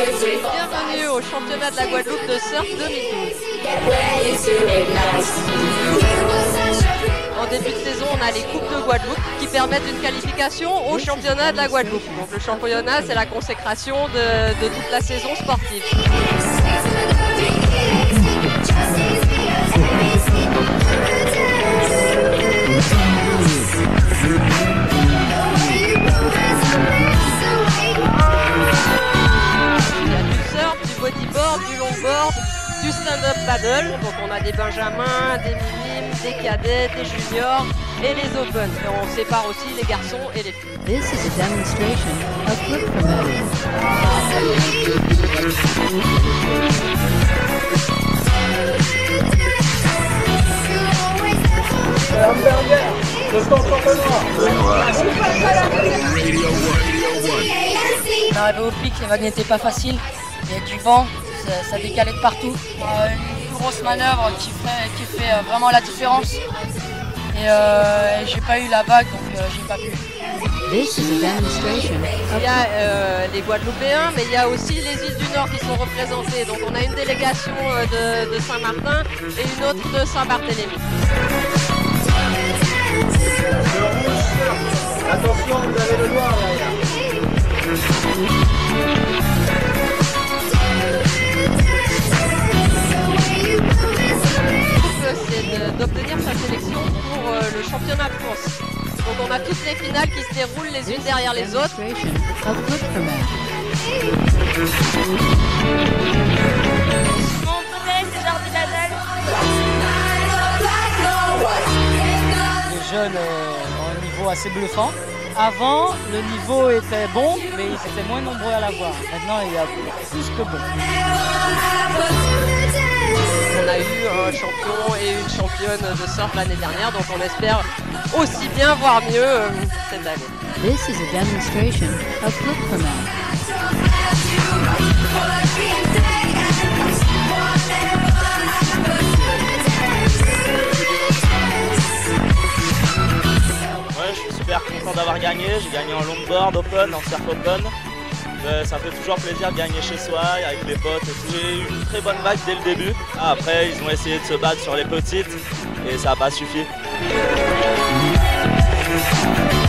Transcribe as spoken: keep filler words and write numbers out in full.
Bienvenue au championnat de la Guadeloupe de surf deux mille douze. En début de saison, on a les Coupes de Guadeloupe qui permettent une qualification au championnat de la Guadeloupe. Donc le championnat, c'est la consécration de, de toute la saison sportive. Bodyboard, du longboard, du stand-up paddle. Donc on a des benjamins, des minimes, des cadets, des juniors et les open. Et on sépare aussi les garçons et les filles. This is a demonstration of flip promoting. On est arrivé au pic, les vagues n'étaient pas faciles. Il y a du vent, ça, ça décalait de partout. Euh, une grosse manœuvre qui fait, qui fait euh, vraiment la différence. Et euh, j'ai pas eu la vague, donc euh, j'ai pas pu. This is a demonstration. Il y a euh, les Guadeloupéens, mais il y a aussi les îles du Nord qui sont représentées. Donc on a une délégation euh, de, de Saint-Martin et une autre de Saint-Barthélemy. Attention, vous avez le noir derrière. C'est d'obtenir sa sélection pour euh, le championnat de France. Donc on a toutes les finales qui se déroulent les unes derrière les autres. Mon premier, c'est Jardim Adel. Les jeunes euh, ont un niveau assez bluffant. Avant, le niveau était bon, mais ils étaient moins nombreux à l'avoir. Maintenant, il y a plus que bon. On a eu un champion et une championne de surf l'année dernière, donc on espère aussi bien, voire mieux euh, cette année. This is a demonstration of flip promoting. Ouais, je suis super content d'avoir gagné. J'ai gagné en longboard open, en surf open. Euh, ça fait toujours plaisir de gagner chez soi, avec les potes et tout. J'ai eu une très bonne vague dès le début. Ah, après, ils ont essayé de se battre sur les petites et ça n'a pas suffi.